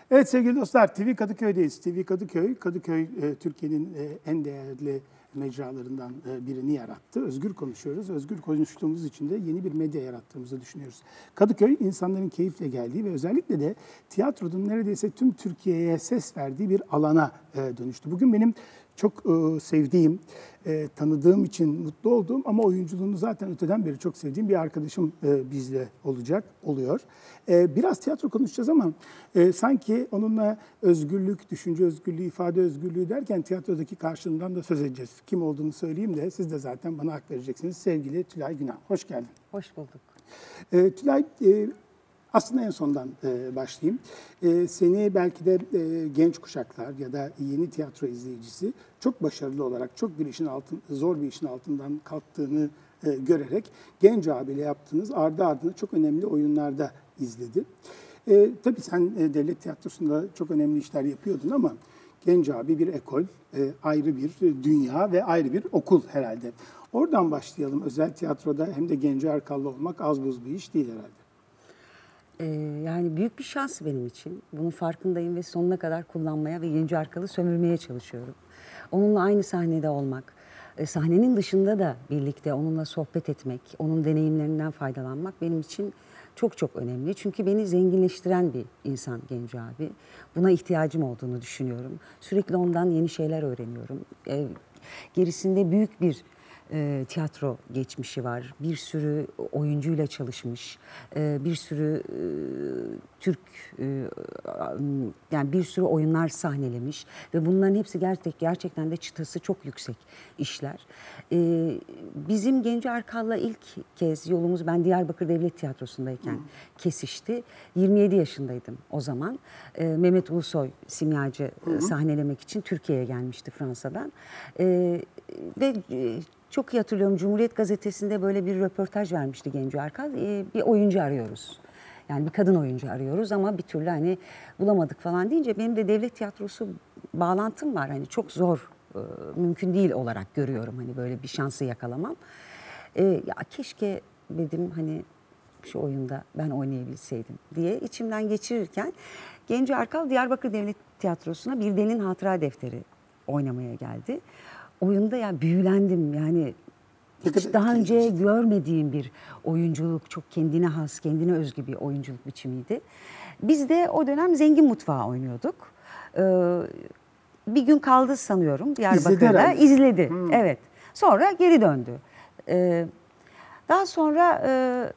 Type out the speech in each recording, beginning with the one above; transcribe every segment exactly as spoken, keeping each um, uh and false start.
Evet sevgili dostlar, T V Kadıköy'deyiz. T V Kadıköy, Kadıköy e, Türkiye'nin e, en değerli mecralarından e, birini yarattı. Özgür konuşuyoruz. Özgür konuştuğumuz için de yeni bir medya yarattığımızı düşünüyoruz. Kadıköy, insanların keyifle geldiği ve özellikle de tiyatronun neredeyse tüm Türkiye'ye ses verdiği bir alana e, dönüştü. Bugün benim çok e, sevdiğim, e, tanıdığım için mutlu olduğum ama oyunculuğunu zaten öteden beri çok sevdiğim bir arkadaşım e, bizle olacak, oluyor. E, biraz tiyatro konuşacağız ama e, sanki onunla özgürlük, düşünce özgürlüğü, ifade özgürlüğü derken tiyatrodaki karşılığından da söz edeceğiz. Kim olduğunu söyleyeyim de siz de zaten bana hak vereceksiniz. Sevgili Tülay Günal, hoş geldin. Hoş bulduk. E, Tülay, e, aslında en sondan e, başlayayım. E, seni belki de e, genç kuşaklar ya da yeni tiyatro izleyicisi çok başarılı olarak, çok bir işin altın, zor bir işin altından kalktığını e, görerek Genco abiyle yaptığınız ardı ardına çok önemli oyunlarda izledi. E, tabii sen e, devlet tiyatrosunda çok önemli işler yapıyordun ama Genco abi bir ekol, e, ayrı bir dünya ve ayrı bir okul herhalde. Oradan başlayalım. Özel tiyatroda hem de Genco Erkal'lı olmak az buz bir iş değil herhalde. Ee, yani büyük bir şans benim için. Bunun farkındayım ve sonuna kadar kullanmaya ve Genco Erkal'ı sömürmeye çalışıyorum. Onunla aynı sahnede olmak, e, sahnenin dışında da birlikte onunla sohbet etmek, onun deneyimlerinden faydalanmak benim için çok çok önemli. Çünkü beni zenginleştiren bir insan Genco abi. Buna ihtiyacım olduğunu düşünüyorum. Sürekli ondan yeni şeyler öğreniyorum. E, gerisinde büyük bir E, tiyatro geçmişi var. Bir sürü oyuncuyla çalışmış. E, bir sürü e, Türk e, yani bir sürü oyunlar sahnelemiş ve bunların hepsi gerçek, gerçekten de çıtası çok yüksek işler. E, bizim Genco Erkal'la ilk kez yolumuz, ben Diyarbakır Devlet Tiyatrosu'ndayken Hı. kesişti. yirmi yedi yaşındaydım o zaman. E, Mehmet Ulusoy simyacı Hı. sahnelemek için Türkiye'ye gelmişti Fransa'dan. E, ve e, çok iyi hatırlıyorum, Cumhuriyet Gazetesi'nde böyle bir röportaj vermişti Genco Erkal. Ee, bir oyuncu arıyoruz. Yani bir kadın oyuncu arıyoruz ama bir türlü hani bulamadık falan deyince benim de devlet tiyatrosu bağlantım var. Hani çok zor, e, mümkün değil olarak görüyorum hani böyle bir şansı yakalamam. E, ya keşke dedim hani şu oyunda ben oynayabilseydim diye içimden geçirirken Genco Erkal Diyarbakır Devlet Tiyatrosu'na Bir Delinin Hatıra Defteri oynamaya geldi. Oyunda ya büyülendim yani hiç daha önce görmediğim bir oyunculuk, çok kendine has, kendine özgü bir oyunculuk biçimiydi. Biz de o dönem Zengin Mutfağı oynuyorduk. Ee, bir gün kaldı sanıyorum Diyarbakır'da. İzledi. İzledi. Hmm. Evet. Sonra geri döndü. Ee, daha sonra e,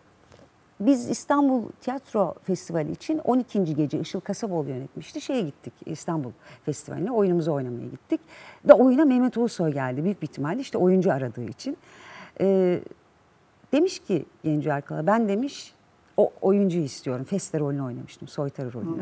biz İstanbul Tiyatro Festivali için on ikinci gece Işıl Kasaboğlu yönetmişti. Şeye gittik, İstanbul Festivali'ne oyunumuzu oynamaya gittik. Ve oyuna Mehmet Ulusoy geldi büyük bir ihtimalle, işte oyuncu aradığı için. Ee, demiş ki Genco Erkal'a, ben demiş o oyuncuyu istiyorum. Fester rolünü oynamıştım, soytarı rolünü.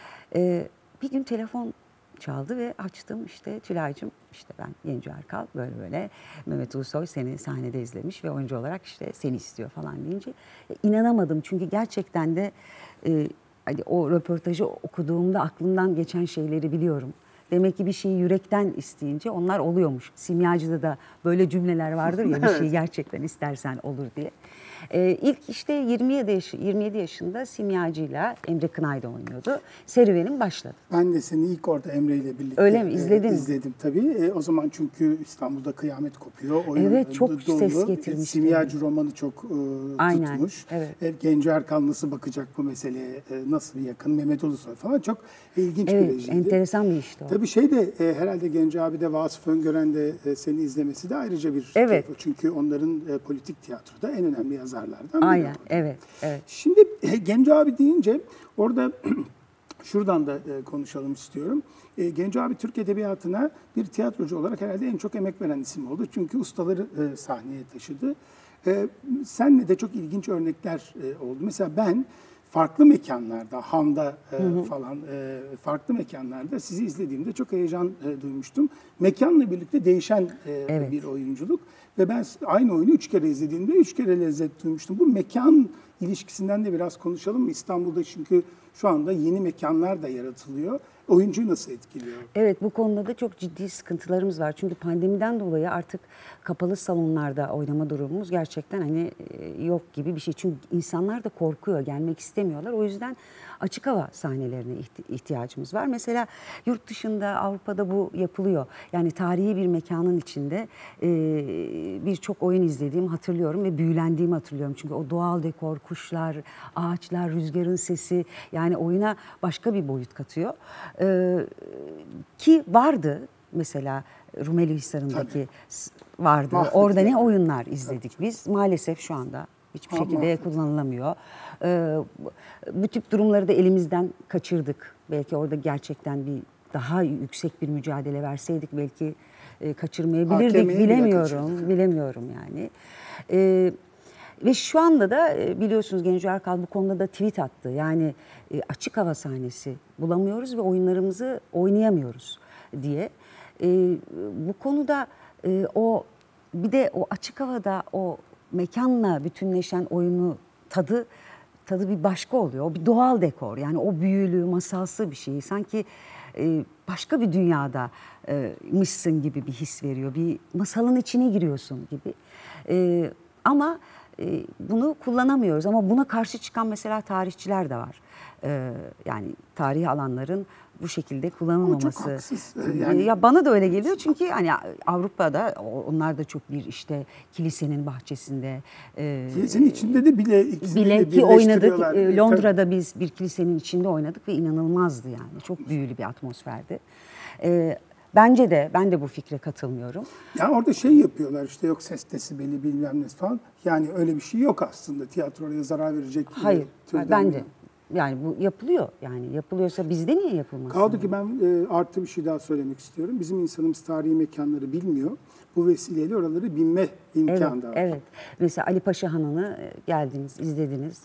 Ee, bir gün telefon çaldı ve açtım, işte Tülay'cığım, işte ben Genco Erkal, böyle böyle Mehmet Ulusoy seni sahnede izlemiş ve oyuncu olarak işte seni istiyor falan deyince e, inanamadım. Çünkü gerçekten de e, hani o röportajı okuduğumda aklımdan geçen şeyleri biliyorum. Demek ki bir şeyi yürekten isteyince onlar oluyormuş. Simyacıda da böyle cümleler vardır ya, bir şeyi gerçekten istersen olur diye. Ee, ilk işte yirmi yedi, yaş, yirmi yedi yaşında Simyacı'yla Emre Kınay'da oynuyordu. Serüvenim başladı. Ben de seni ilk orada Emre ile birlikte Öyle mi? İzledin e, mi? İzledim tabii. E, o zaman çünkü İstanbul'da kıyamet kopuyor. Oyun evet, çok dolu. ses getirmişti. E, Simyacı romanı çok e, Aynen, tutmuş. Evet. E, Genco Erkal nasıl bakacak bu meseleye, e, nasıl bir yakın, Mehmet Ulusoy falan, çok ilginç evet, bir rejiydi. enteresan bir işti o. Tabii şey de e, herhalde Genco abi de Vasıf Öngören de e, seni izlemesi de ayrıca bir evet. keyif. Çünkü onların e, politik tiyatroda en önemli yazarlardan biri. Aynen, evet, evet. Şimdi e, Genco abi deyince orada şuradan da e, konuşalım istiyorum. E, Genco abi Türk Edebiyatı'na bir tiyatrocu olarak herhalde en çok emek veren isim oldu. Çünkü ustaları e, sahneye taşıdı. E, senle de çok ilginç örnekler e, oldu. Mesela ben farklı mekanlarda, Han'da e, hı hı. falan e, farklı mekanlarda sizi izlediğimde çok heyecan e, duymuştum. Mekanla birlikte değişen e, evet. bir oyunculuk ve ben aynı oyunu üç kere izlediğimde üç kere lezzet duymuştum. Bu mekan ilişkisinden de biraz konuşalım mı? İstanbul'da çünkü şu anda yeni mekanlar da yaratılıyor. oyuncuyu nasıl etkiliyor? Evet, bu konuda da çok ciddi sıkıntılarımız var. Çünkü pandemiden dolayı artık kapalı salonlarda oynama durumumuz gerçekten hani e, yok gibi bir şey. Çünkü insanlar da korkuyor, gelmek istemiyorlar. O yüzden açık hava sahnelerine ihti- ihtiyacımız var. Mesela yurt dışında, Avrupa'da bu yapılıyor. Yani tarihi bir mekanın içinde e, birçok oyun izlediğimi hatırlıyorum ve büyülendiğimi hatırlıyorum. Çünkü o doğal dekor, kuşlar, ağaçlar, rüzgarın sesi yani oyuna başka bir boyut katıyor. E, ki vardı mesela Rumeli Hisarı'ndaki s- vardı. Mahvetti Orada ne yani. oyunlar izledik biz. Maalesef şu anda hiçbir Ama şekilde mahvetti. kullanılamıyor. Ee, bu- bu tip durumları da elimizden kaçırdık. Belki orada gerçekten bir daha yüksek bir mücadele verseydik belki e, kaçırmayabilirdik. Hakemeye bile Bilemiyorum, kaçırdık. bilemiyorum yani. Ee, ve şu anda da e, biliyorsunuz Genco Erkal bu konuda da tweet attı. Yani e, açık hava sahnesi bulamıyoruz ve oyunlarımızı oynayamıyoruz diye. E, bu konuda e, o bir de o açık havada o mekanla bütünleşen oyunu tadı tadı bir başka oluyor. O bir doğal dekor. Yani o büyülü, masalsı bir şey. Sanki e, başka bir dünyada e, mışsın gibi bir his veriyor. Bir masalın içine giriyorsun gibi. E, ama e, bunu kullanamıyoruz. Ama buna karşı çıkan mesela tarihçiler de var. E, yani tarihi alanların bu şekilde kullanılmaması. Ama çok haksız. Yani- Ya bana da öyle geliyor çünkü hani Avrupa'da onlar da çok bir işte kilisenin bahçesinde e, Kilisenin içinde de bile ikisini bile de ki oynadık. birleştiriyorlar. E, E, Londra'da biz bir kilisenin içinde oynadık ve inanılmazdı yani. Çok büyülü bir atmosferdi. E, bence de ben de bu fikre katılmıyorum. Yani orada şey yapıyorlar işte yok ses desibeli bilmem ne falan. Yani öyle bir şey yok aslında tiyatroya zarar verecek. Hayır, türden ben bir- de. Yani bu yapılıyor. Yani yapılıyorsa bizde niye yapılmasın? Kaldı ki ben e, artı bir şey daha söylemek istiyorum. Bizim insanımız tarihi mekanları bilmiyor. Bu vesileyle oraları bilme Evet, imkanı da var. evet. Mesela Ali Paşa Hanı'nı e, geldiniz, izlediniz.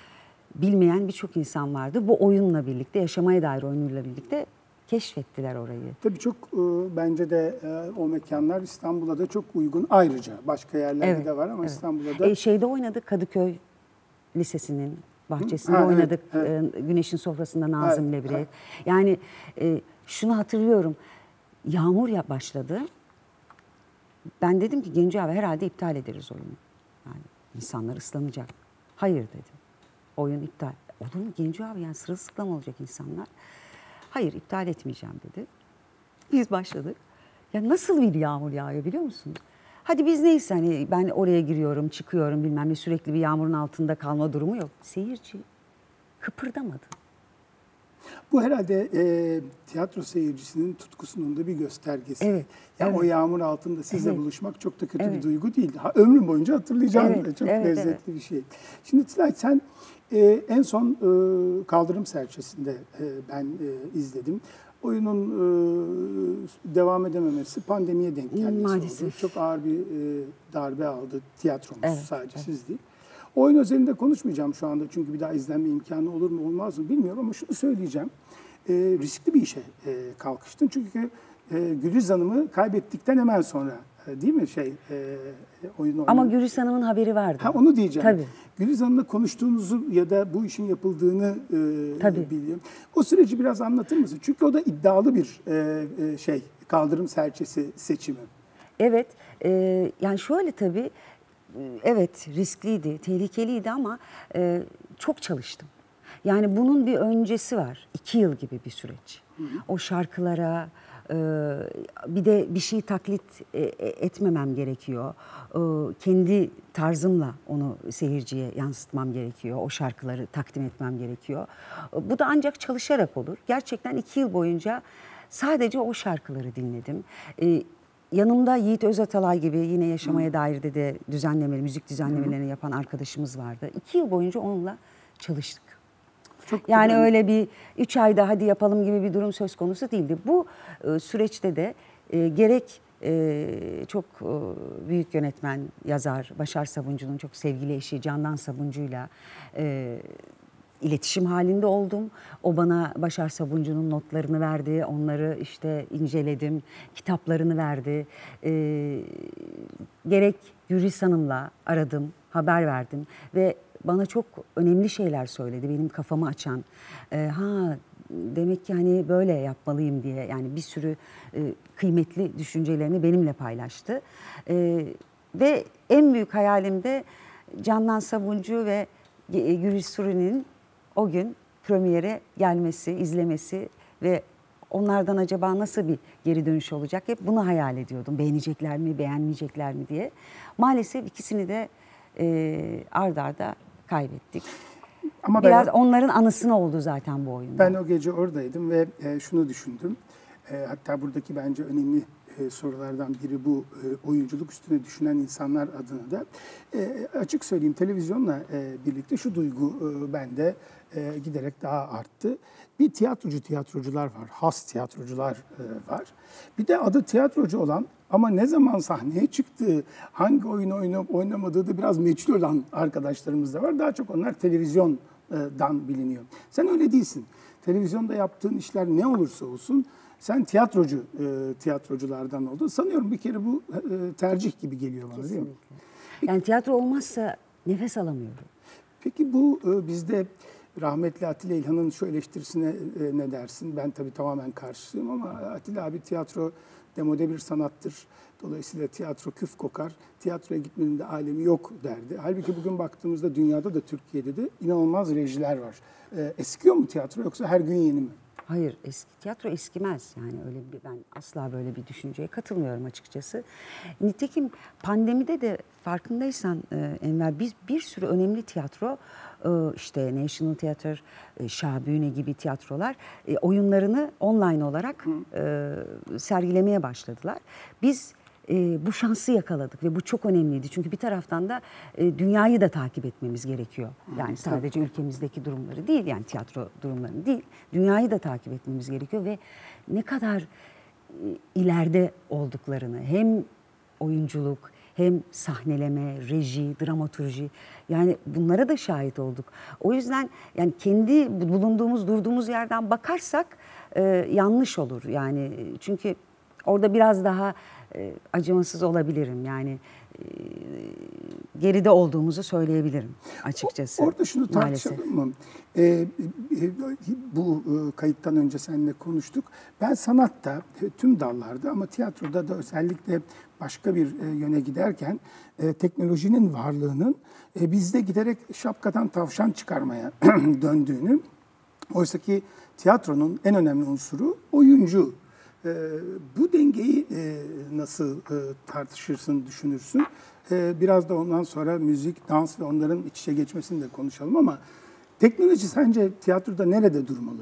Bilmeyen birçok insan vardı. Bu oyunla birlikte, yaşamaya dair oyunuyla birlikte keşfettiler orayı. Tabii çok e, bence de e, o mekanlar İstanbul'a da çok uygun ayrıca. Başka yerlerde de var ama evet. İstanbul'da da E, şeyde oynadık Kadıköy Lisesi'nin bahçesinde Ha, evet, oynadık. evet. E, Güneşin Sofrası'nda Nazım Evet, Lebret. evet. Yani e, şunu hatırlıyorum. Yağmur ya başladı. Ben dedim ki Genco abi herhalde iptal ederiz oyunu. Yani insanlar ıslanacak. Hayır dedim. Oyun iptal. Olur mu Genco abi yani sırılsıklam olacak insanlar. Hayır iptal etmeyeceğim dedi. Biz başladık. Ya nasıl bir yağmur yağıyor biliyor musun? Hadi biz neyse hani ben oraya giriyorum, çıkıyorum bilmem ne sürekli bir yağmurun altında kalma durumu yok. Seyirci kıpırdamadı. bu herhalde e, tiyatro seyircisinin tutkusunun da bir göstergesi. Evet, Ya evet. o yağmur altında sizle Evet. buluşmak çok da kötü bir Evet. duygu değil. Ha, ömrüm boyunca hatırlayacağım. Evet, Çok evet, lezzetli evet. bir şey. Şimdi Tülay sen e, en son e, Kaldırım Serçesi'nde e, ben e, izledim. Oyunun e, devam edememesi pandemiye denk gelmesi Maalesef. oldu. Çok ağır bir e, darbe aldı tiyatromuz, Evet, sadece evet. siz değil. Oyun özelinde konuşmayacağım şu anda çünkü bir daha izlenme imkanı olur mu olmaz mı bilmiyorum ama şunu söyleyeceğim. E, riskli bir işe e, kalkıştın çünkü e, Gülüz Hanım'ı kaybettikten hemen sonra e, değil mi şey e, oyun oynadı. Ama Gülüş Hanım'ın haberi vardı. Ha, onu diyeceğim. Tabii. Gülüz Hanım'la konuştuğunuzu ya da bu işin yapıldığını e, Tabii. biliyorum. O süreci biraz anlatır mısın? Çünkü o da iddialı bir e, e, şey, kaldırım serçesi seçimi. Evet, e, yani şöyle tabii, e, evet riskliydi, tehlikeliydi ama e, çok çalıştım. Yani bunun bir öncesi var, iki yıl gibi bir süreç. O şarkılara, e, bir de bir şey taklit e, e, etmemem gerekiyor. E, kendi tarzımla onu seyirciye yansıtmam gerekiyor, o şarkıları takdim etmem gerekiyor. E, bu da ancak çalışarak olur. Gerçekten iki yıl boyunca sadece o şarkıları dinledim. E, Yanımda Yiğit Özatalay gibi yine yaşamaya dair de, de düzenlemeli, müzik düzenlemelerini yapan arkadaşımız vardı. İki yıl boyunca onunla çalıştık. Çok Yani güzel. öyle bir üç ayda hadi yapalım gibi bir durum söz konusu değildi. Bu e, süreçte de e, gerek e, çok e, büyük yönetmen, yazar Başar Sabuncu'nun çok sevgili eşi Candan Sabuncu'yla e, iletişim halinde oldum. O bana Başar Sabuncu'nun notlarını verdi. Onları işte inceledim. Kitaplarını verdi. Ee, gerek Gürris Hanım'la aradım, haber verdim ve bana çok önemli şeyler söyledi. Benim kafamı açan. Ee, ha demek ki hani böyle yapmalıyım diye, yani bir sürü e, kıymetli düşüncelerini benimle paylaştı. E, ve en büyük hayalim de Candan Sabuncu ve Güliz Suri'nin o gün premiere gelmesi, izlemesi ve onlardan acaba nasıl bir geri dönüş olacak? Hep bunu hayal ediyordum. Beğenecekler mi, beğenmeyecekler mi diye. Maalesef ikisini de e, ard arda kaybettik. Ama Biraz ben, onların anısına oldu zaten bu oyunda. ben o gece oradaydım ve e, şunu düşündüm. E, hatta buradaki bence önemli e, sorulardan biri bu, e, oyunculuk üstüne düşünen insanlar adına da. E, açık söyleyeyim, televizyonla e, birlikte şu duygu e, bende e, giderek daha arttı. Bir tiyatrocu tiyatrocular var, has tiyatrocular e, var. Bir de adı tiyatrocu olan ama ne zaman sahneye çıktığı, hangi oyunu oynayıp oynamadığı da biraz meçhul olan arkadaşlarımız da var. Daha çok onlar televizyondan biliniyor. Sen öyle değilsin. Televizyonda yaptığın işler ne olursa olsun sen tiyatrocu e, tiyatroculardan oldun. Sanıyorum bir kere bu e, tercih gibi geliyor bana, değil mi? Yani tiyatro olmazsa nefes alamıyorum. Peki bu e, bizde rahmetli Atilla İlhan'ın şu eleştirisine e, ne dersin? Ben tabii tamamen karşıyım ama Atilla abi tiyatro demode bir sanattır. Dolayısıyla tiyatro küf kokar. Tiyatroya gitmenin de alemi yok derdi. Halbuki bugün baktığımızda dünyada da Türkiye'de de inanılmaz rejiler var. E, eskiyor mu tiyatro yoksa her gün yeni mi? Hayır, eski, tiyatro eskimez. Yani öyle bir, ben asla böyle bir düşünceye katılmıyorum açıkçası. Nitekim pandemide de farkındaysan e, Enver, biz bir sürü önemli tiyatro, e, işte National Theatre, e, Şahbüne gibi tiyatrolar e, oyunlarını online olarak e, sergilemeye başladılar. Biz e, bu şansı yakaladık ve bu çok önemliydi. Çünkü bir taraftan da e, dünyayı da takip etmemiz gerekiyor. Yani sadece ülkemizdeki durumları değil, yani tiyatro durumlarını değil, dünyayı da takip etmemiz gerekiyor ve ne kadar e, ileride olduklarını, hem oyunculuk, hem sahneleme, reji, dramaturji, yani bunlara da şahit olduk. O yüzden yani kendi bulunduğumuz, durduğumuz yerden bakarsak e, yanlış olur. Yani çünkü orada biraz daha e, acımasız olabilirim. Yani e, geride olduğumuzu söyleyebilirim açıkçası. Orada şunu tartışalım maalesef. mı? Ee, e, bu e, kayıttan önce seninle konuştuk. Ben sanatta, e, tüm dallarda ama tiyatroda da özellikle başka bir e, yöne giderken e, teknolojinin varlığının e, bizde giderek şapkadan tavşan çıkarmaya döndüğünü, oysa ki tiyatronun en önemli unsuru oyuncu. E, bu dengeyi e, nasıl e, tartışırsın, düşünürsün? E, biraz da ondan sonra müzik, dans ve onların iç içe geçmesini de konuşalım ama teknoloji sence tiyatroda nerede durmalı?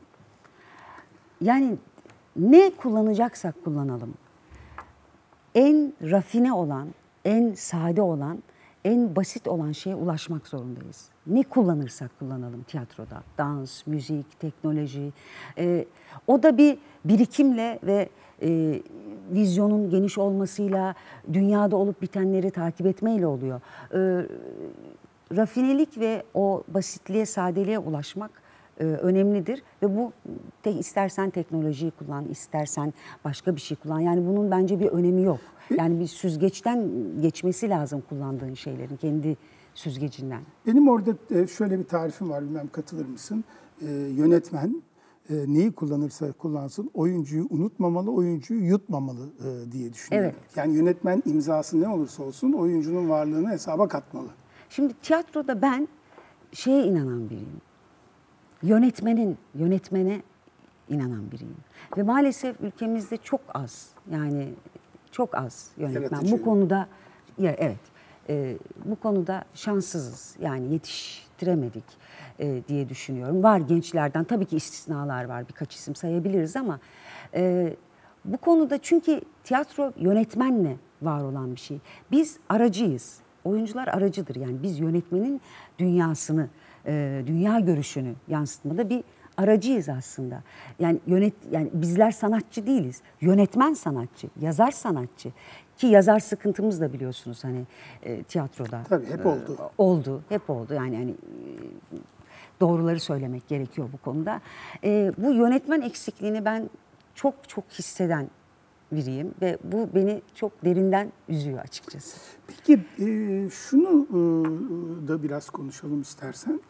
Yani ne kullanacaksak kullanalım. En rafine olan, en sade olan, en basit olan şeye ulaşmak zorundayız. Ne kullanırsak kullanalım tiyatroda. Dans, müzik, teknoloji. Ee, o da bir birikimle ve e, vizyonun geniş olmasıyla, dünyada olup bitenleri takip etmeyle oluyor. Ee, rafinelik ve o basitliğe, sadeliğe ulaşmak e, önemlidir. Ve bu te, istersen teknolojiyi kullan, istersen başka bir şey kullan. Yani bunun bence bir önemi yok. Yani bir süzgeçten geçmesi lazım kullandığın şeylerin, kendi süzgecinden. Benim orada şöyle bir tarifim var, bilmem katılır mısın? Ee, yönetmen e, neyi kullanırsa kullansın oyuncuyu unutmamalı, oyuncuyu yutmamalı e, diye düşünüyorum. Evet. Yani yönetmen imzası ne olursa olsun oyuncunun varlığını hesaba katmalı. Şimdi tiyatroda ben şeye inanan biriyim. Yönetmenin, yönetmene inanan biriyim. Ve maalesef ülkemizde çok az, yani çok az yönetmen. Yaratıcı. Bu konuda, ya evet, e, bu konuda şanssızız. Yani yetiştiremedik e, diye düşünüyorum. Var gençlerden, tabii ki istisnalar var, birkaç isim sayabiliriz ama e, bu konuda, çünkü tiyatro yönetmenle var olan bir şey. Biz aracıyız. Oyuncular aracıdır. Yani biz yönetmenin dünyasını, e, dünya görüşünü yansıtmada bir aracıyız aslında. Yani yönet, yani bizler sanatçı değiliz. Yönetmen sanatçı, yazar sanatçı. Ki yazar sıkıntımız da biliyorsunuz hani e, tiyatroda. Tabii hep oldu. E, oldu, hep oldu. Yani hani e, doğruları söylemek gerekiyor bu konuda. E, bu yönetmen eksikliğini ben çok çok hisseden biriyim ve bu beni çok derinden üzüyor açıkçası. Peki e, şunu e, da biraz konuşalım istersen.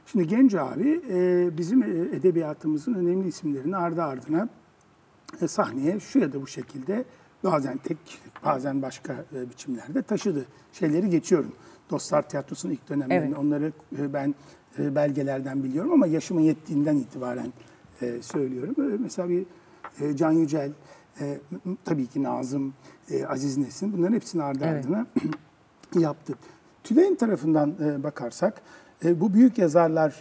Şimdi Genco abi e, bizim edebiyatımızın önemli isimlerini ardı ardına e, sahneye şu ya da bu şekilde bazen tek bazen başka e, biçimlerde taşıdı. Şeyleri geçiyorum. Dostlar Tiyatrosu'nun ilk dönemlerini evet. onları e, ben e, belgelerden biliyorum ama yaşımın yettiğinden itibaren e, söylüyorum. E, mesela bir e, Can Yücel, e, tabii ki Nazım, e, Aziz Nesin bunların hepsini ardı evet. ardına yaptı. Tülay'ın tarafından e, bakarsak e, bu büyük yazarlar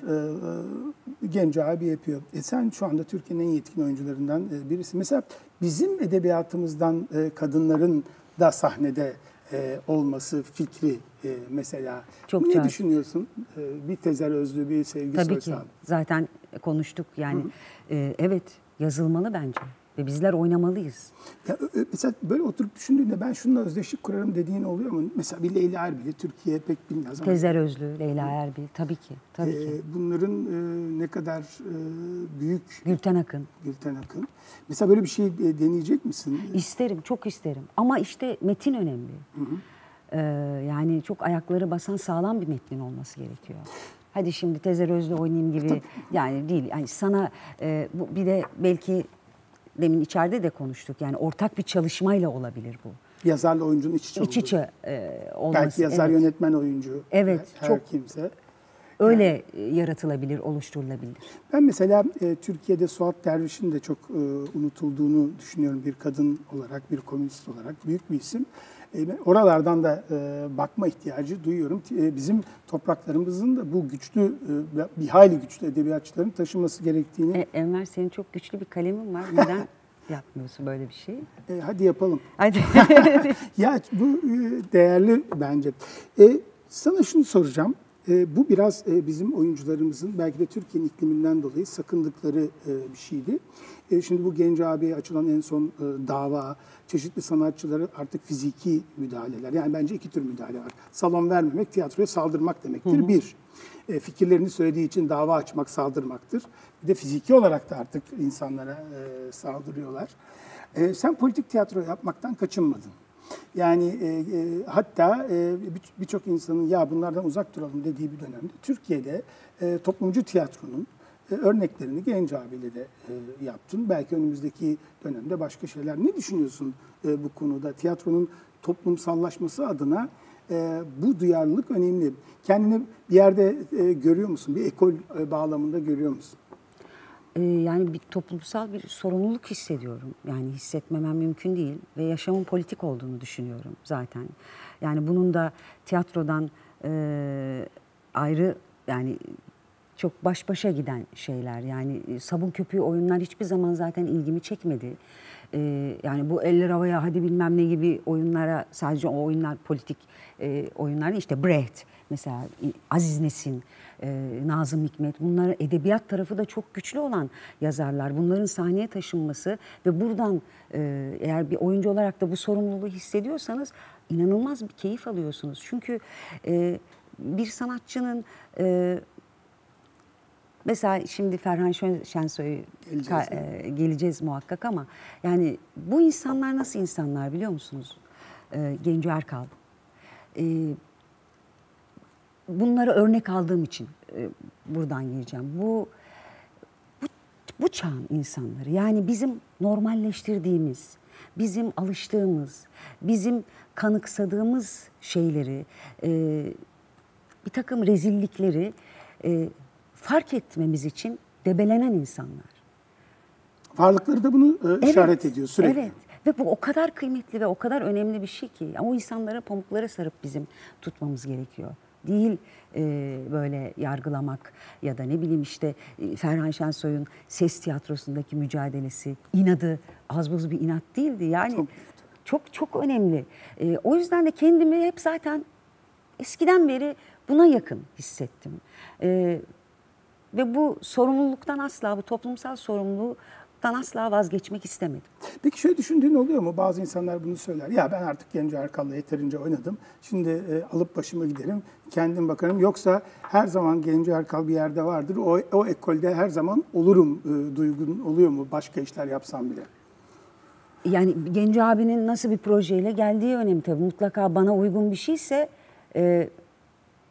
e, Genco abi yapıyor. E, sen şu anda Türkiye'nin en yetkin oyuncularından e, birisi. Mesela bizim edebiyatımızdan e, kadınların da sahnede e, olması fikri e, mesela. Çok ne cahil. Düşünüyorsun? E, bir Tezer Özlü, bir Sevgi Tabii Soysal. ki. Zaten konuştuk yani. E, evet yazılmalı bence. Ve bizler oynamalıyız. Ya, mesela böyle oturup düşündüğünde ben şununla özdeşlik kurarım dediğin oluyor mu? Mesela bir Leyla Erbil'i Türkiye pek bilmez ama. Tezer Özlü, Leyla Erbil tabii ki. Tabii ee, ki. Bunların e, ne kadar e, büyük. Gülten Akın. Gülten Akın. Mesela böyle bir şey e, deneyecek misin? İsterim, çok isterim. Ama işte metin önemli. Hı hı. Ee, yani çok ayakları basan sağlam bir metnin olması gerekiyor. Hadi şimdi Tezer Özlü oynayayım gibi tabii. Yani değil. Yani sana e, bu, bir de belki demin içeride de konuştuk. Yani ortak bir çalışmayla olabilir bu. Yazarla oyuncunun iç içe İç içe e, olması. Belki yazar, evet. Yönetmen, oyuncu. Evet. Her çok kimse. Öyle yani, yaratılabilir, oluşturulabilir. Ben mesela e, Türkiye'de Suat Derviş'in de çok e, unutulduğunu düşünüyorum bir kadın olarak, bir komünist olarak. Büyük bir isim. E, oralardan da e, bakma ihtiyacı duyuyorum. E, bizim topraklarımızın da bu güçlü, e, bir hayli güçlü edebiyatçıların taşınması gerektiğini... E, Enver senin çok güçlü bir kalemin var. Neden yapmıyorsun böyle bir şey? E, hadi yapalım. Hadi. Ya bu e, değerli bence. E, sana şunu soracağım. E, bu biraz e, bizim oyuncularımızın belki de Türkiye'nin ikliminden dolayı sakındıkları e, bir şeydi. E, şimdi bu Genco abiye açılan en son e, dava, çeşitli sanatçılara artık fiziki müdahaleler. Yani bence iki tür müdahale var. Salon vermemek, tiyatroya saldırmak demektir. Hı hı. Bir, e, fikirlerini söylediği için dava açmak saldırmaktır. Bir de fiziki olarak da artık insanlara e, saldırıyorlar. E, sen politik tiyatro yapmaktan kaçınmadın. Yani e, e, hatta e, birçok insanın ya bunlardan uzak duralım dediği bir dönemde Türkiye'de e, toplumcu tiyatronun e, örneklerini Genco abiyle de e, yaptın. Belki önümüzdeki dönemde başka şeyler. Ne düşünüyorsun e, bu konuda? Tiyatronun toplumsallaşması adına e, bu duyarlılık önemli. Kendini bir yerde e, görüyor musun? Bir ekol e, bağlamında görüyor musun? Yani bir toplumsal bir sorumluluk hissediyorum. Yani hissetmemem mümkün değil ve yaşamın politik olduğunu düşünüyorum zaten. Yani bunun da tiyatrodan e, ayrı yani çok baş başa giden şeyler. Yani sabun köpüğü oyunlar hiçbir zaman zaten ilgimi çekmedi. E, yani bu eller havaya hadi bilmem ne gibi oyunlara sadece o oyunlar politik e, oyunlar değil. İşte Brecht mesela Aziz Nesin, e, Nazım Hikmet bunlar edebiyat tarafı da çok güçlü olan yazarlar. Bunların sahneye taşınması ve buradan e, eğer bir oyuncu olarak da bu sorumluluğu hissediyorsanız inanılmaz bir keyif alıyorsunuz. Çünkü e, bir sanatçının e, mesela şimdi Ferhan Şensoy'a geleceğiz, e, geleceğiz muhakkak ama yani bu insanlar nasıl insanlar biliyor musunuz? E, Genco Erkal. E, bunları örnek aldığım için e, buradan gireceğim. Bu, bu bu çağın insanları yani bizim normalleştirdiğimiz, bizim alıştığımız, bizim kanıksadığımız şeyleri, e, bir takım rezillikleri e, fark etmemiz için debelenen insanlar. Varlıkları da bunu e, evet, işaret ediyor sürekli. Evet ve bu o kadar kıymetli ve o kadar önemli bir şey ki. O insanlara pamuklara sarıp bizim tutmamız gerekiyor. Değil e, böyle yargılamak ya da ne bileyim işte e, Ferhan Şensoy'un ses tiyatrosundaki mücadelesi, inadı az buz bir inat değildi. Yani çok çok, çok önemli. E, o yüzden de kendimi hep zaten eskiden beri buna yakın hissettim. E, ve bu sorumluluktan asla, bu toplumsal sorumluluktan asla vazgeçmek istemedim. Peki şöyle düşündüğün oluyor mu? Bazı insanlar bunu söyler. Ya ben artık Genco Erkal'la yeterince oynadım. Şimdi e, alıp başıma giderim, kendim bakarım. Yoksa her zaman Genco Erkal bir yerde vardır. O, o ekolde her zaman olurum e, duygun oluyor mu? Başka işler yapsam bile. Yani Genco abinin nasıl bir projeyle geldiği önemli tabii. Mutlaka bana uygun bir şeyse e,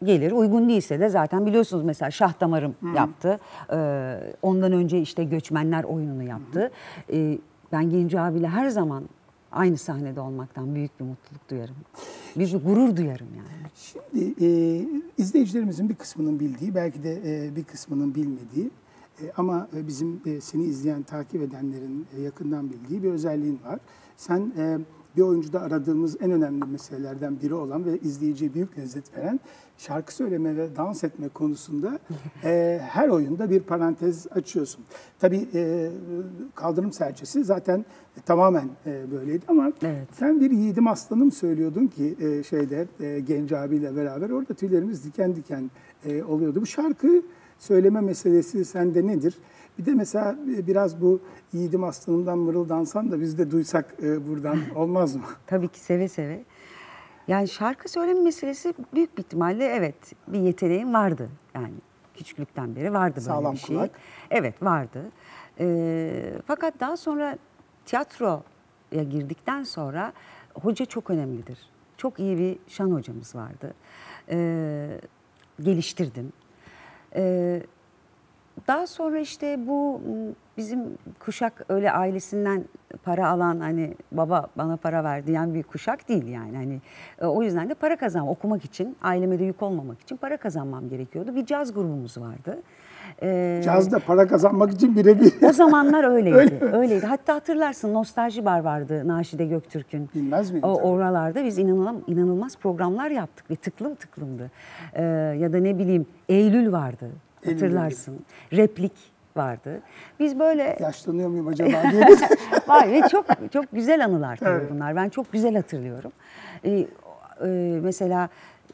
gelir. Uygun değilse de zaten biliyorsunuz mesela Şah Damarım Hı. yaptı. Ee, ondan önce işte Göçmenler oyununu yaptı. Ee, ben Genco abiyle her zaman aynı sahnede olmaktan büyük bir mutluluk duyarım. Büyük bir gurur duyarım yani. Şimdi e, izleyicilerimizin bir kısmının bildiği, belki de e, bir kısmının bilmediği e, ama e, bizim e, seni izleyen, takip edenlerin e, yakından bildiği bir özelliğin var. Sen e, bir oyuncuda aradığımız en önemli meselelerden biri olan ve izleyiciye büyük lezzet veren şarkı söyleme ve dans etme konusunda e, her oyunda bir parantez açıyorsun. Tabii e, Kaldırım Serçesi zaten e, tamamen e, böyleydi ama evet. sen bir yiğidim aslanım söylüyordun ki e, şeyde e, Genco abiyle beraber orada tüylerimiz diken diken e, oluyordu. Bu şarkı söyleme meselesi sende nedir? Bir de mesela biraz bu yiğidim aslanımdan mırıldansan da biz de duysak e, buradan olmaz mı? Tabii ki seve seve. Yani şarkı söyleme meselesi büyük bir ihtimalle evet bir yeteneğim vardı. Yani küçüklükten beri vardı böyle Sağlam bir şey. kulak. Evet vardı. Ee, fakat daha sonra tiyatroya girdikten sonra hoca çok önemlidir. Çok iyi bir şan hocamız vardı. Ee, geliştirdim. Ee, Daha sonra işte bu bizim kuşak öyle ailesinden para alan hani baba bana para ver diyen bir kuşak değil yani. Hani o yüzden de para kazan okumak için aileme de yük olmamak için para kazanmam gerekiyordu. Bir caz grubumuz vardı. Ee, Cazda para kazanmak için birebir. O zamanlar öyleydi. Öyle. öyleydi. Hatta hatırlarsın Nostalji Bar vardı Naşide Göktürk'ün. Bilmez miyim? O oralarda biz inanılmaz, inanılmaz programlar yaptık ve tıklım tıklımdı. Ee, ya da ne bileyim Eylül vardı. Hatırlarsın. Replik vardı. Biz böyle... Yaşlanıyor muyum acaba diye. Vay ve çok çok güzel anılar tabii evet. bunlar. Ben çok güzel hatırlıyorum. Ee, e, mesela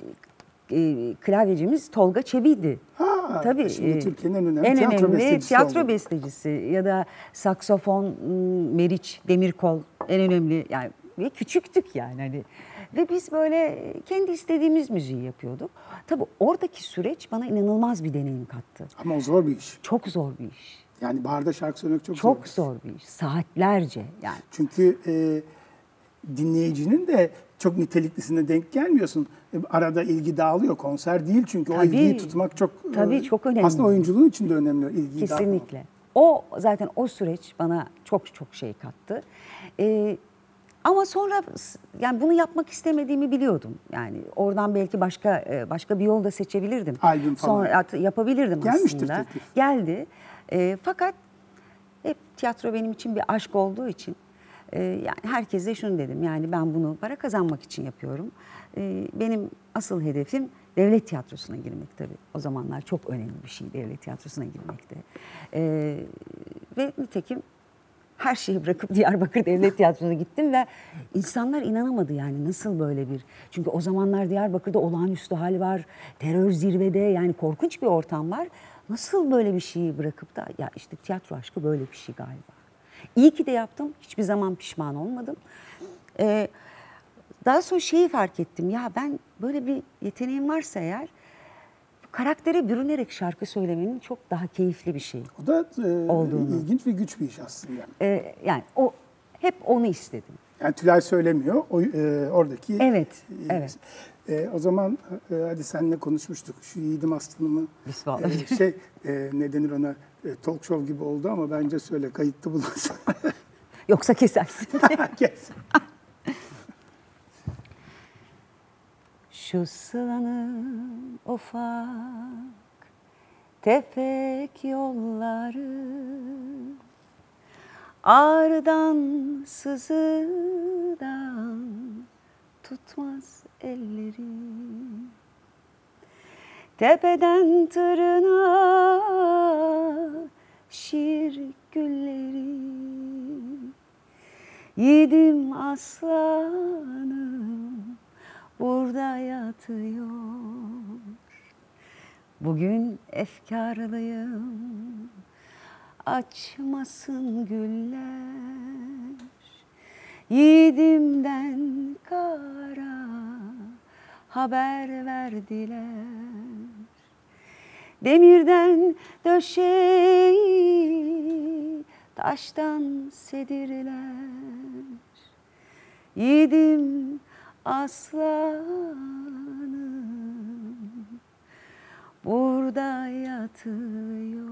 e, klavyecimiz Tolga Çebi'ydi. Ha, tabii. Şimdi Türkiye'nin en önemli en tiyatro önemli bestecisi tiyatro oldu. bestecisi ya da saksofon Meriç Demirkol en önemli yani ve küçüktük yani hani. Ve biz böyle kendi istediğimiz müziği yapıyorduk. Tabii oradaki süreç bana inanılmaz bir deneyim kattı. Ama o zor bir iş. Çok zor bir iş. Yani barda şarkı söylemek çok, zor. Çok zor bir iş. Saatlerce yani. Çünkü e, dinleyicinin de çok niteliklisine denk gelmiyorsun. E, arada ilgi dağılıyor. Konser değil çünkü Tabii, o ilgiyi tutmak çok tabii, e, çok önemli. Aslında oyunculuğun için de önemli o ilgiyi Kesinlikle. dağıtmak. O zaten o süreç bana çok çok şey kattı. Ee, Ama sonra yani bunu yapmak istemediğimi biliyordum. Yani oradan belki başka başka bir yol da seçebilirdim. Albüm falan. Sonra yapabilirdim Gelmiştir aslında. teklif. Geldi. E, fakat hep tiyatro benim için bir aşk olduğu için e, yani herkese şunu dedim. Yani ben bunu para kazanmak için yapıyorum. E, benim asıl hedefim devlet tiyatrosuna girmek tabii. O zamanlar çok önemli bir şey devlet tiyatrosuna girmekte. E, ve nitekim her şeyi bırakıp Diyarbakır Devlet Tiyatrosu'na gittim ve insanlar inanamadı yani nasıl böyle bir... Çünkü o zamanlar Diyarbakır'da olağanüstü hal var, terör zirvede yani korkunç bir ortam var. Nasıl böyle bir şeyi bırakıp da ya işte tiyatro aşkı böyle bir şey galiba. İyi ki de yaptım, hiçbir zaman pişman olmadım. Ee, daha sonra şeyi fark ettim ya ben böyle bir yeteneğim varsa eğer... Karaktere bürünerek şarkı söylemenin çok daha keyifli bir şey. O da e, olduğunu. ilginç ve güç bir iş aslında. Ee, yani o hep onu istedim. Yani Tülay söylemiyor. O, e, oradaki... Evet, e, evet. E, o zaman e, hadi seninle konuşmuştuk. Şu yiğidim aslanımı e, şey e, ne denir ona e, talk show gibi oldu ama bence söyle kayıtlı bulansın. Yoksa kesersin. Kes. Şu sılanın ufak tefek yolları Ağrıdan sızıdan tutmaz ellerim Tepeden tırnağa şiir gülleri Yiğidim aslanım burada yatıyor. Bugün efkarlıyım, açmasın güller. Yiğidimden kara haber verdiler. Demirden döşeyi taştan sedirler. Yiğidim aslanım burada yatıyor.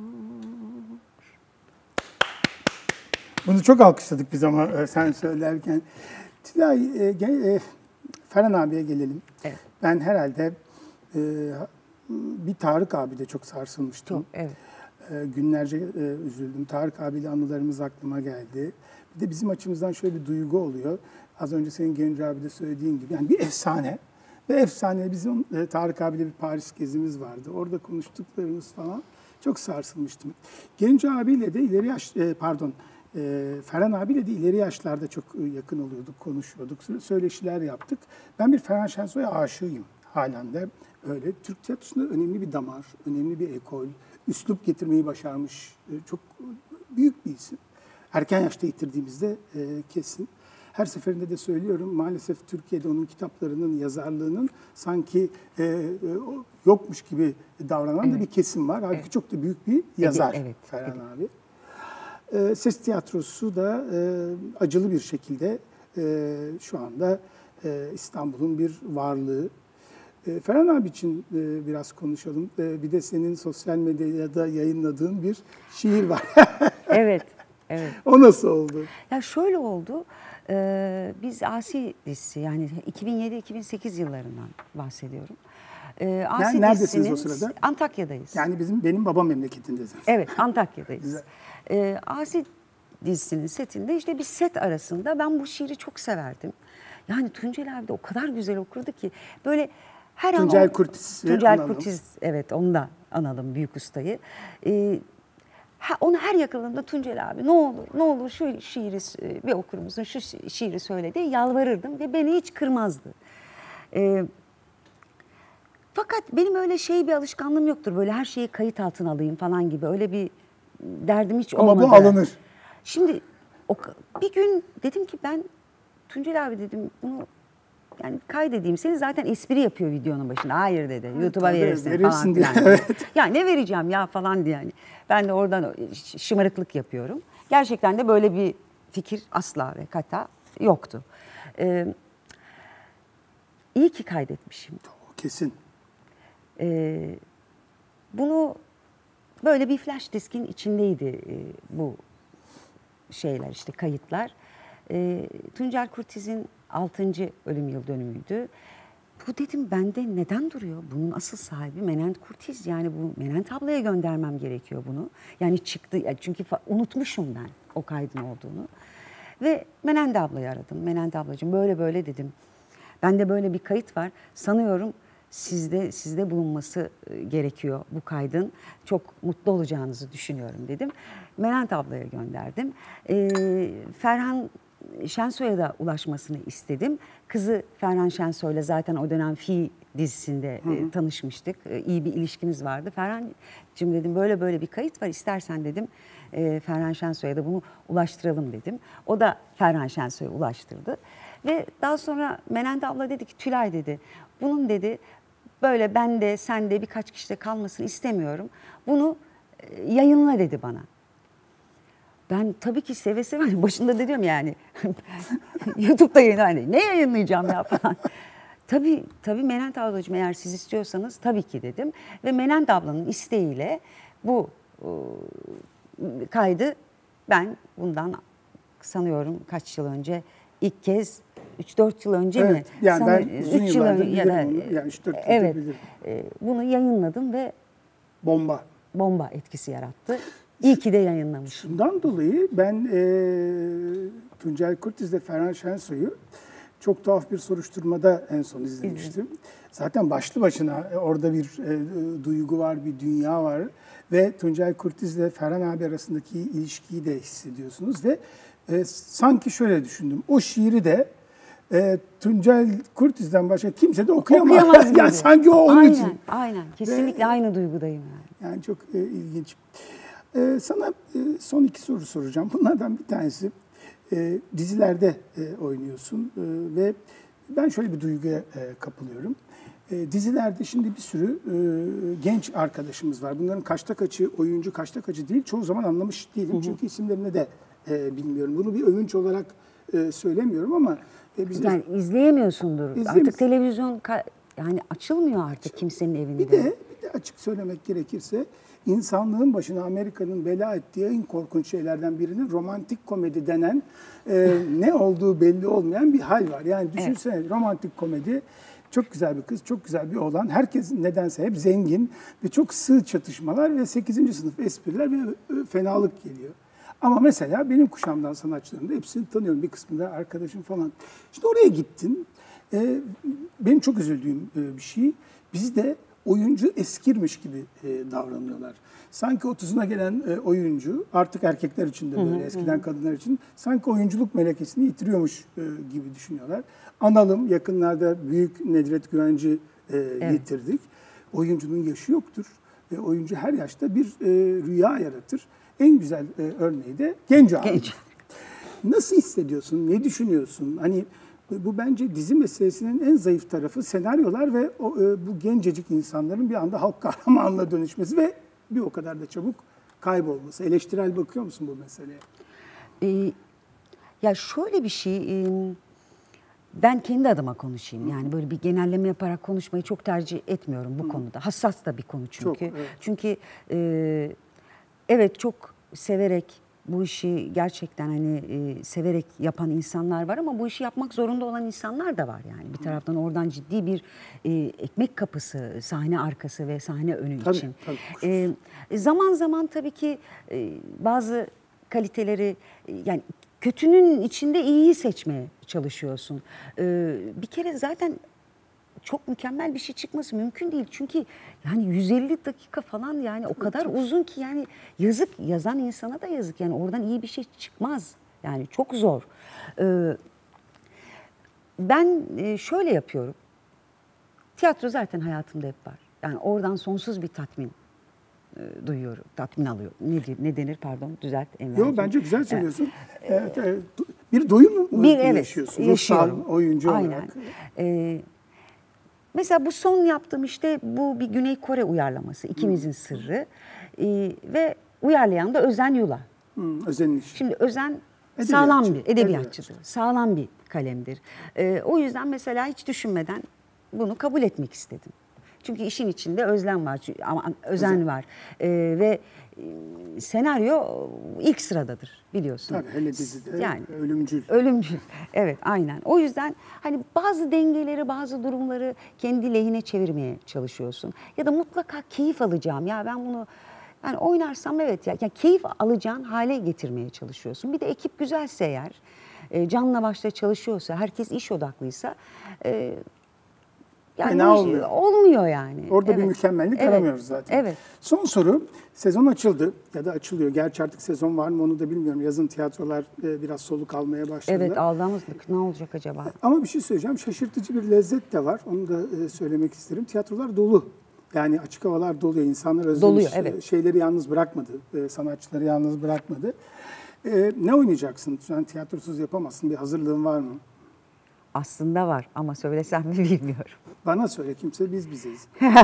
Bunu çok alkışladık biz ama e, sen söylerken. Tülay, e, gel, e, Ferhan abiye gelelim. Evet. Ben herhalde e, bir Tarık abi de çok sarsılmıştım. Çok, evet. E, günlerce e, üzüldüm. Tarık abiyle anılarımız aklıma geldi. Bir de bizim açımızdan şöyle bir duygu oluyor. Az önce senin Genco abi de söylediğin gibi. Yani bir efsane. Ve efsane bizim e, Tarık abiyle bir Paris gezimiz vardı. Orada konuştuklarımız falan çok sarsılmıştım. Genco abiyle de ileri yaş, e, pardon, e, Ferhan abiyle de ileri yaşlarda çok yakın oluyorduk, konuşuyorduk, söyleşiler yaptık. Ben bir Ferhan Şensoy'a aşığıyım halen de öyle. Türk tiyatrosunda önemli bir damar, önemli bir ekol, üslup getirmeyi başarmış e, çok büyük bir isim. Erken yaşta yitirdiğimizde e, kesin. Her seferinde de söylüyorum, maalesef Türkiye'de onun kitaplarının, yazarlığının sanki e, e, yokmuş gibi davranan evet. da bir kesim var. Halbuki evet. çok da büyük bir yazar evet, evet, Ferhan evet. abi. E, ses tiyatrosu da e, acılı bir şekilde e, şu anda e, İstanbul'un bir varlığı. E, Ferhan abi için e, biraz konuşalım. E, bir de senin sosyal medyada yayınladığın bir şiir var. Evet. Evet. O nasıl oldu? Ya şöyle oldu. Ee, biz Asi dizisi, yani iki bin yedi iki bin sekiz yıllarından bahsediyorum. Ee, Asi neredesiniz o sırada? Antakya'dayız. Yani bizim benim babam memleketindesiniz. Evet, Antakya'dayız. Ee, Asi dizisinin setinde işte bir set arasında ben bu şiiri çok severdim. Yani Tuncel abi de o kadar güzel okurdu ki böyle her an... Tuncel Kurtiz. Tuncel Kurtiz, evet, onu da analım, büyük ustayı. Ee, Ha, onu her yakaladığımda Tuncel abi ne olur ne olur şu şiiri bir okur musun, şu şiiri söyle diye yalvarırdım ve beni hiç kırmazdı. Ee, fakat benim öyle şey bir alışkanlığım yoktur. Böyle her şeyi kayıt altına alayım falan gibi öyle bir derdim hiç Ama olmadı. Ama bu alınır. Şimdi o, bir gün dedim ki ben Tuncel abi dedim bunu yani kaydedeyim. Seni zaten espri yapıyor videonun başında. Hayır dedi. YouTube'a verirsin, verirsin falan diye. Evet. Ya ne vereceğim ya falan diye yani. Ben de oradan şımarıklık yapıyorum. Gerçekten de böyle bir fikir asla ve kata yoktu. Ee, iyi ki kaydetmişim. Kesin. Ee, bunu böyle bir flash diskin içindeydi e, bu şeyler işte kayıtlar. E, Tuncel Kurtiz'in altıncı ölüm yıl dönümüydü. Bu dedim bende neden duruyor? Bunun asıl sahibi Menent Kurtiz. Yani bu Menent ablaya göndermem gerekiyor bunu. Yani çıktı çünkü unutmuşum ben o kaydın olduğunu. Ve Menent ablayı aradım. Menent ablacığım böyle böyle dedim. Bende böyle bir kayıt var. Sanıyorum sizde sizde bulunması gerekiyor bu kaydın. Çok mutlu olacağınızı düşünüyorum dedim. Menent ablaya gönderdim. Ee, Ferhan Şensoy'a da ulaşmasını istedim. Kızı Ferhan Şensoy'la zaten o dönem Fi dizisinde hı hı. E, tanışmıştık. E, iyi bir ilişkimiz vardı. Ferhan'cığım dedim böyle böyle bir kayıt var. İstersen dedim e, Ferhan Şensoy'a da bunu ulaştıralım dedim. O da Ferhan Şensoy'a ulaştırdı. Ve daha sonra Menent abla dedi ki Tülay dedi bunun dedi böyle ben de sen de birkaç kişide kalmasını istemiyorum. Bunu e, yayınla dedi bana. Ben tabii ki seve seve başında da diyorum yani YouTube'da yayın hani ne yayınlayacağım ya falan. tabii tabii Menent ablacığım eğer siz istiyorsanız tabii ki dedim ve Menent ablanın isteğiyle bu ıı, kaydı ben bundan sanıyorum kaç yıl önce ilk kez üç dört yıl önce evet, mi? Yani Sanırım, ben uzun yıllardır bilirim ya da, onu. Yani üç dört yıldır evet, bilirim. E, bunu yayınladım ve bomba. Bomba etkisi yarattı. İyi ki de yayınlamışım. Şundan dolayı ben e, Tuncel Kurtiz'le Ferhan Şensoy'u çok tuhaf bir soruşturmada en son izlemiştim. Evet. Zaten başlı başına orada bir e, duygu var, bir dünya var. Ve Tuncel Kurtiz'le Ferhan abi arasındaki ilişkiyi de hissediyorsunuz. Ve e, sanki şöyle düşündüm. O şiiri de e, Tuncel Kurtiz'den başka kimse de okuyamaz. okuyamaz yani sanki o onun aynen, için. Aynen, kesinlikle Ve, aynı duygudayım yani. Yani çok e, ilginç. Ee, sana e, son iki soru soracağım. Bunlardan bir tanesi e, dizilerde e, oynuyorsun e, ve ben şöyle bir duyguya e, kapılıyorum. E, dizilerde şimdi bir sürü e, genç arkadaşımız var. Bunların kaçta kaçı oyuncu, kaçta kaçı değil. Çoğu zaman anlamış değilim. Hı hı. Çünkü isimlerini de e, bilmiyorum. Bunu bir övünç olarak e, söylemiyorum ama... E, biz yani izleyemiyorsundur. Artık televizyon yani açılmıyor artık kimsenin evinde. Bir de, bir de açık söylemek gerekirse insanlığın başına Amerika'nın bela ettiği en korkunç şeylerden birinin romantik komedi denen e, ne olduğu belli olmayan bir hal var. Yani düşünsene evet. romantik komedi, çok güzel bir kız, çok güzel bir oğlan. Herkes nedense hep zengin ve çok sığ çatışmalar ve sekizinci sınıf espriler ve fenalık geliyor. Ama mesela benim kuşağımdan sanatçılarım da hepsini tanıyorum. Bir kısmı da arkadaşım falan. Şimdi oraya gittin. Ee, benim çok üzüldüğüm bir şey. Bizde oyuncu eskirmiş gibi e, davranıyorlar. Sanki otuzuna gelen e, oyuncu, artık erkekler için de böyle, hı hı, eskiden hı. kadınlar için, sanki oyunculuk melekesini yitiriyormuş e, gibi düşünüyorlar. Analım, yakınlarda büyük Nedret Güvenci e, evet. getirdik. Oyuncunun yaşı yoktur. E, oyuncu her yaşta bir e, rüya yaratır. En güzel e, örneği de Genco abi. Genç. Nasıl hissediyorsun, ne düşünüyorsun? Hani bu bence dizi meselesinin en zayıf tarafı senaryolar ve o, e, bu gencecik insanların bir anda halk kahramanına dönüşmesi ve bir o kadar da çabuk kaybolması. Eleştirel bakıyor musun bu meseleye? Ee, ya şöyle bir şey, e, ben kendi adıma konuşayım. Yani böyle bir genelleme yaparak konuşmayı çok tercih etmiyorum bu Hı. konuda. Hassas da bir konu çünkü. Çok, evet. Çünkü e, evet çok severek bu işi gerçekten hani e, severek yapan insanlar var ama bu işi yapmak zorunda olan insanlar da var yani. Bir taraftan oradan ciddi bir e, ekmek kapısı, sahne arkası ve sahne önü tabii, için. Tabii. E, zaman zaman tabii ki e, bazı kaliteleri e, yani kötünün içinde iyiyi seçmeye çalışıyorsun. E, bir kere zaten çok mükemmel bir şey çıkması mümkün değil. Çünkü yani yüz elli dakika falan yani o kadar uzun ki yani yazık, yazan insana da yazık. Yani oradan iyi bir şey çıkmaz. Yani çok zor. Ee, ben şöyle yapıyorum. Tiyatro zaten hayatımda hep var. Yani oradan sonsuz bir tatmin e, duyuyorum, tatmin alıyorum. Ne, ne denir pardon, düzelt Enver'cim. Yok bence güzel söylüyorsun. Evet. Evet, evet. Bir doyum mu bir, evet, yaşıyorsun? Yaşıyorum. Ruhsal, oyuncu Aynen. olarak. Ee, Mesela bu son yaptığım işte bu bir Güney Kore uyarlaması, İkimizin hmm. Sırrı ee, ve uyarlayan da Özen Yula. Hmm, Özen'in işi. Şimdi Özen edebiyatçı, sağlam bir edebiyatçıdır, edebiyatçı. sağlam bir kalemdir. Ee, o yüzden mesela hiç düşünmeden bunu kabul etmek istedim. Çünkü işin içinde özlem var, ama özen, özen. var ee, ve e, senaryo ilk sıradadır biliyorsun. Tabii hele dizide yani, ölümcül. Ölümcül, evet aynen. O yüzden hani bazı dengeleri, bazı durumları kendi lehine çevirmeye çalışıyorsun. Ya da mutlaka keyif alacağım ya ben bunu yani oynarsam evet ya yani keyif alacağın hale getirmeye çalışıyorsun. Bir de ekip güzelse eğer, e, canla başla çalışıyorsa, herkes iş odaklıysa... E, Yani Fena olmuyor. Olmuyor yani. Orada evet. bir mükemmellik evet. aramıyoruz zaten. Evet. Son soru, sezon açıldı ya da açılıyor. Gerçi artık sezon var mı onu da bilmiyorum. Yazın tiyatrolar biraz soluk almaya başladı. Evet aldığımızlık ne olacak acaba? Ama bir şey söyleyeceğim, şaşırtıcı bir lezzet de var. Onu da söylemek isterim. Tiyatrolar dolu. Yani açık havalar doluyor. İnsanlar özlemiş. Doluyor, evet. Şeyleri yalnız bırakmadı. Sanatçıları yalnız bırakmadı. Ne oynayacaksın? Sen tiyatrosuz yapamazsın. Bir hazırlığın var mı? Aslında var ama söylesem mi bilmiyorum. Bana söyle, kimse biz bizeyiz.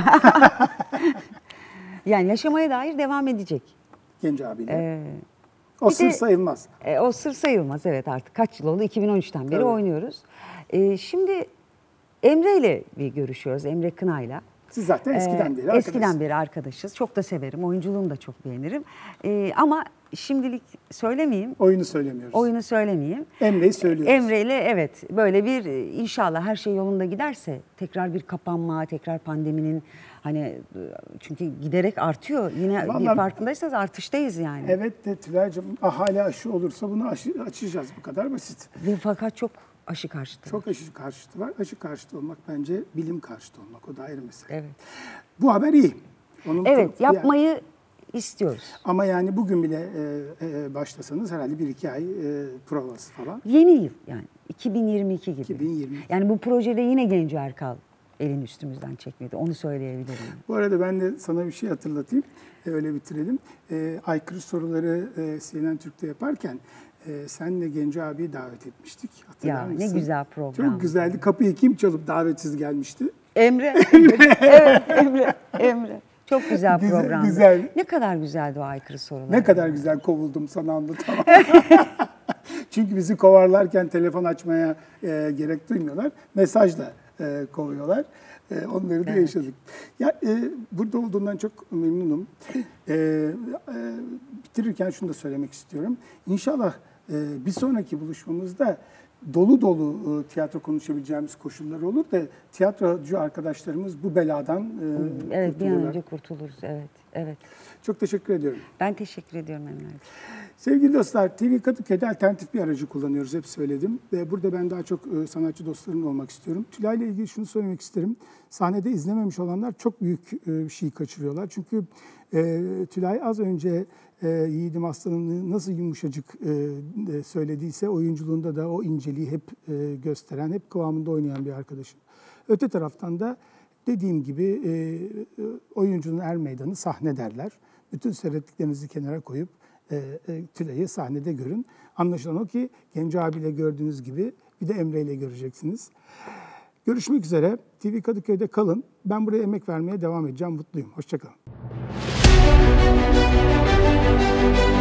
Yani yaşamaya dair devam edecek. Genco abiyle. Ee, o sır de, sayılmaz. E, o sır sayılmaz evet artık. Kaç yıl oldu? iki bin on üçten beri evet. oynuyoruz. E, şimdi Emre ile bir görüşüyoruz. Emre Kınay'la. Siz zaten eskiden beri arkadaşsınız. Eskiden beri arkadaşız. Çok da severim. Oyunculuğunu da çok beğenirim. E, ama şimdilik söylemeyeyim. Oyunu söylemiyoruz. Oyunu söylemeyeyim. Emre'yi söylüyoruz. Emre ile evet böyle bir inşallah her şey yolunda giderse tekrar bir kapanma, tekrar pandeminin hani çünkü giderek artıyor. Yine Vallahi, farkındaysanız artıştayız yani. Evet de Tülay'cığım ahali aşı olursa bunu aşı, açacağız, bu kadar basit. Ve fakat çok aşı karşıtı Çok var. aşı karşıtı var. Aşı karşıtı olmak bence bilim karşıtı olmak, o da ayrı mesele. Evet. Bu haber iyi. Onun evet çok, yapmayı yani, istiyoruz. Ama yani bugün bile e, e, başlasanız herhalde bir iki ay e, provası falan. Yeni yıl yani iki bin yirmi iki gibi. iki bin yirmi. Yani bu projede yine Genco Erkal elini üstümüzden çekmedi. Onu söyleyebilirim. Bu arada ben de sana bir şey hatırlatayım. E, öyle bitirelim. E, aykırı soruları e, C N N Türk'te yaparken e, senle Genco abiyi davet etmiştik. Hatırlar ya, mısın? Ne güzel program. Çok güzeldi. Kapıyı kim çalıp davetsiz gelmişti? Emre. Emre. Evet Emre. Emre. Çok güzel programdı. Güzel. Ne kadar güzeldi o aykırı sorular. Ne kadar güzel kovuldum, sana anlatamam. Çünkü bizi kovarlarken telefon açmaya e, gerek duymuyorlar. Mesajla e, kovuyorlar. E, onları da Evet. yaşadık. Ya e, burada olduğundan çok memnunum. E, e, bitirirken şunu da söylemek istiyorum. İnşallah e, bir sonraki buluşmamızda dolu dolu e, tiyatro konuşabileceğimiz koşullar olur da tiyatrocu arkadaşlarımız bu beladan e, Evet, bir an kurtulurlar. önce kurtuluruz. Evet, evet. Çok teşekkür ediyorum. Ben teşekkür ediyorum Emre. Sevgili dostlar, T V Kadıköy'de alternatif bir aracı kullanıyoruz, hep söyledim. Ve burada ben daha çok e, sanatçı dostlarımla olmak istiyorum. Tülay ile ilgili şunu söylemek isterim. Sahnede izlememiş olanlar çok büyük e, bir şey kaçırıyorlar. Çünkü e, Tülay az önce e, Yiğidim Aslan'ın nasıl yumuşacık e, e, söylediyse oyunculuğunda da o inceliği hep e, gösteren, hep kıvamında oynayan bir arkadaşım. Öte taraftan da dediğim gibi e, oyuncunun er meydanı sahne derler. Bütün seyrettiklerinizi kenara koyup e, e, Tülay'ı sahnede görün. Anlaşılan o ki Genco abiyle gördüğünüz gibi bir de Emre ile göreceksiniz. Görüşmek üzere. T V Kadıköy'de kalın. Ben buraya emek vermeye devam edeceğim. Mutluyum. Hoşça kalın.